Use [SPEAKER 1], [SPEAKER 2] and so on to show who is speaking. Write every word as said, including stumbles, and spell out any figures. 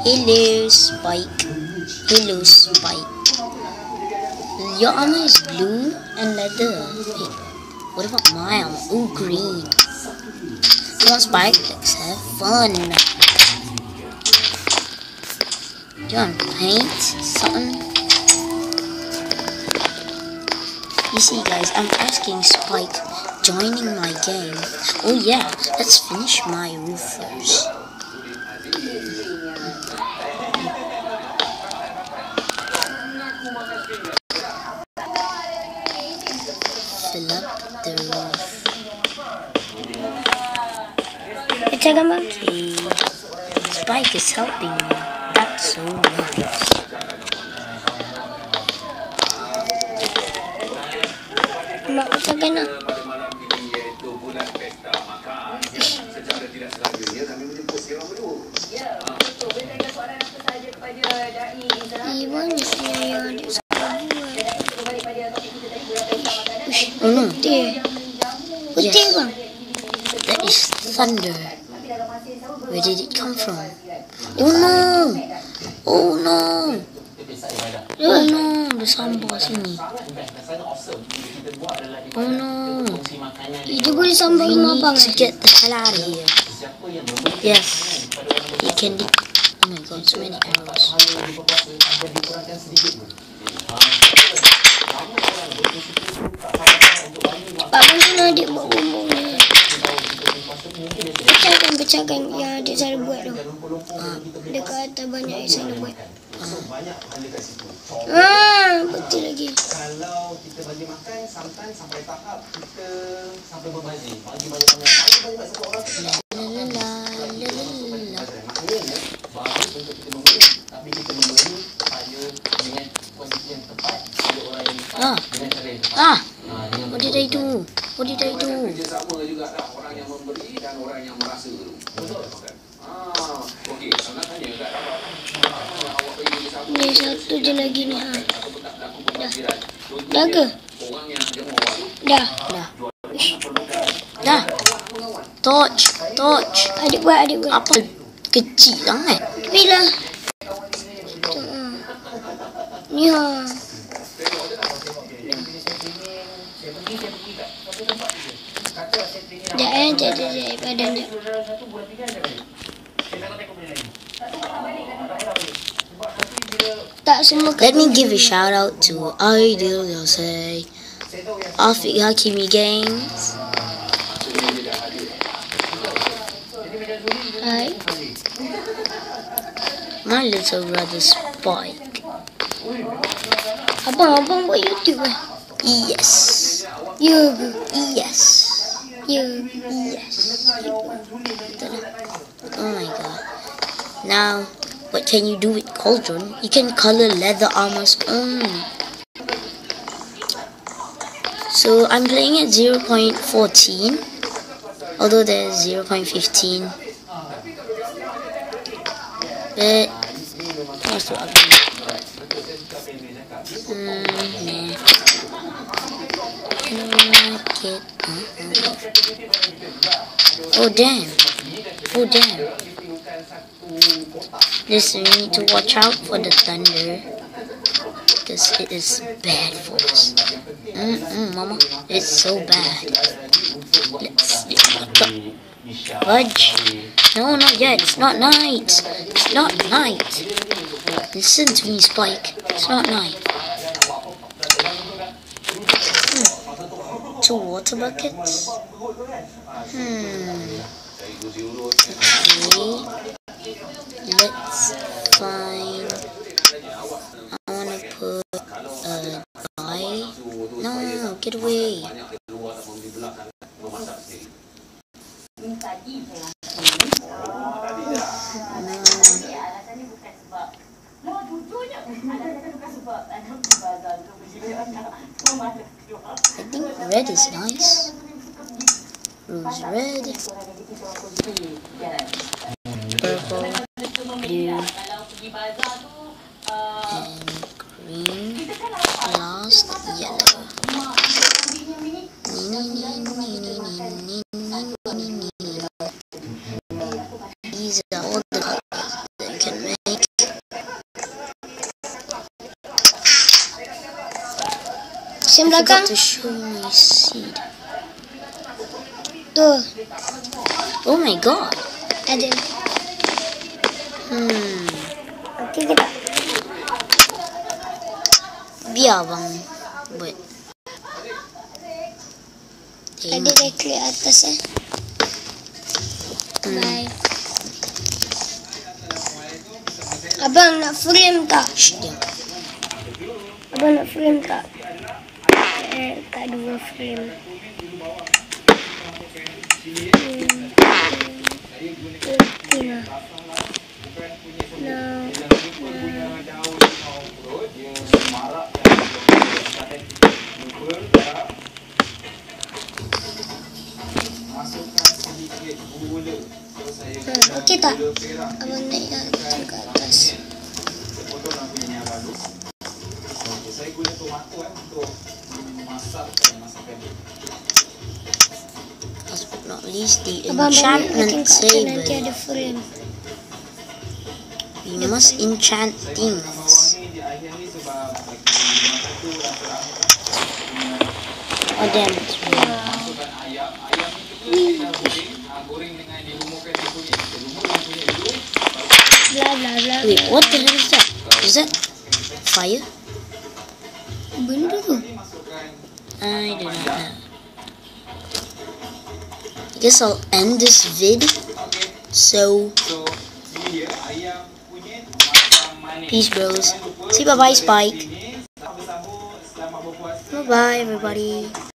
[SPEAKER 1] Hello, Spike. Hello, Spike. Your armor is blue and leather. Wait, what about my armor? Ooh, green. Come on, Spike. Let's have fun. Do you want to paint something? You see, guys, I'm asking Spike joining my game. Oh yeah, let's finish my roof first. Fill up the roof. Okay. Spike is helping me. That's so nice.
[SPEAKER 2] Mak pecahkan lah. Eh, mana saya yang adik saya buat?
[SPEAKER 1] Oh no.
[SPEAKER 2] Putih. Putih bang.
[SPEAKER 1] That is thunder. Where did it come from? Oh no! Oh no! Oh no! Ada sampah sini. Oh no!
[SPEAKER 2] Dia boleh sampai
[SPEAKER 1] We
[SPEAKER 2] rumah
[SPEAKER 1] need
[SPEAKER 2] bang.
[SPEAKER 1] to get the hell out of here. Yes. It can be. Oh my god, so many arrows.
[SPEAKER 2] Pak bantu adik buat bumbung ni. Pecahkan, pecahkan yang adik saya buat tu.
[SPEAKER 1] Ah,
[SPEAKER 2] Dekat atas banyak yang saya buat.
[SPEAKER 1] ah.
[SPEAKER 2] Ah, betul lagi.
[SPEAKER 3] Kalau kita bagi makan, sometimes sampai tahap kita sampai berbazir. Bagi banyak-banyak. Bagi banyak satu orang.
[SPEAKER 1] La la la la la la.
[SPEAKER 3] Maknanya, bagus untuk kita memberi. Tapi kita memberi supaya dengan posisi yang tepat, ada orang yang
[SPEAKER 1] Ah.
[SPEAKER 3] dengan cara yang tepat.
[SPEAKER 1] Ah!
[SPEAKER 3] Ah, dengan
[SPEAKER 1] What did I do? What did I do?
[SPEAKER 4] Kerjasama juga dah, orang yang memberi dan orang yang merasa dulu. Betul. Ah, okey. Saya nak tanya kat awak. Awak pergi bersama.
[SPEAKER 2] Ni satu je lagi ni. Ha.
[SPEAKER 4] Dah.
[SPEAKER 2] Dah ke?
[SPEAKER 4] Orang yang demo awak tu.
[SPEAKER 2] Dah.
[SPEAKER 1] Dah. Dah. Torch. Torch.
[SPEAKER 2] Adik buat, adik buat.
[SPEAKER 1] Apa kecil sangat?
[SPEAKER 2] Bila? Ni ha. Sekejap eh, sekejap, sekejap, sekejap, badan sekejap. Tak semua
[SPEAKER 1] Let me give a shout out to Ideal Yosei, Afiq Hakimi Games,
[SPEAKER 2] Hai.
[SPEAKER 1] my little brother Spike.
[SPEAKER 2] Abang, abang buat YouTube eh?
[SPEAKER 1] Yes.
[SPEAKER 2] Ya ke?
[SPEAKER 1] Yes.
[SPEAKER 2] Ya.
[SPEAKER 1] Yes. Oh my god. Now, what can you do with Cauldron? You can color leather armors only. So I'm playing at zero point one four, although there's zero point one five. But what's the ugly? Hmm, nah. I don't like it. Uh-uh. Oh damn! Oh damn! Listen, we need to watch out for the thunder, because it is bad for us. Mm-mm, mama, it's so bad. Let's fudge. No, not yet. It's not night. It's not night. Listen to me, Spike. It's not night. Hmm. Two water buckets. Hmm. Okay. Let's find. I wanna put a die. No, get away. I think red is nice. Rose red. Purple, blue, and green. Last, yellow. These are all the colors that you can make
[SPEAKER 2] Yang
[SPEAKER 1] I
[SPEAKER 2] belakang.
[SPEAKER 1] forgot to show you my seed.
[SPEAKER 2] Tuh,
[SPEAKER 1] Oh my god.
[SPEAKER 2] ada.
[SPEAKER 1] Hmm.
[SPEAKER 2] Okey kita.
[SPEAKER 1] Biar bang buat.
[SPEAKER 2] Ada dah clear atas eh.
[SPEAKER 1] Hmm.
[SPEAKER 2] Bye. Abang nak frame tak?
[SPEAKER 1] Shh, diam.
[SPEAKER 2] Abang nak frame tak? Eh, tak dua frame. Hmm. Okay lah. Now, Hmm, okey tak? Abang naik ke atas.
[SPEAKER 4] Saya guna tomato eh untuk masak masakan.
[SPEAKER 1] Last but not least, the
[SPEAKER 2] Abang balik makin
[SPEAKER 1] enchantment
[SPEAKER 2] kat atas nanti
[SPEAKER 1] table.
[SPEAKER 2] ada frame.
[SPEAKER 1] We must enchant things.
[SPEAKER 4] Di akhir ni sebab tomato tu rasa
[SPEAKER 1] Oh damn.
[SPEAKER 4] masukkan ayam. Ayam ni kita goreng, goreng dengan dilumurkan di kunyit. Dilumurkan kunyit dulu.
[SPEAKER 2] Bla bla bla.
[SPEAKER 1] Wait, what the hell is that? Is that fire?
[SPEAKER 2] Benda tu.
[SPEAKER 1] I do not know. I guess I'll end this vid. So,
[SPEAKER 4] So, ini dia ayam kunyit macam manis.
[SPEAKER 1] peace bros. See bye bye Spike.
[SPEAKER 4] Sambung-sambung, selamat berpuasa.
[SPEAKER 1] Bye bye everybody.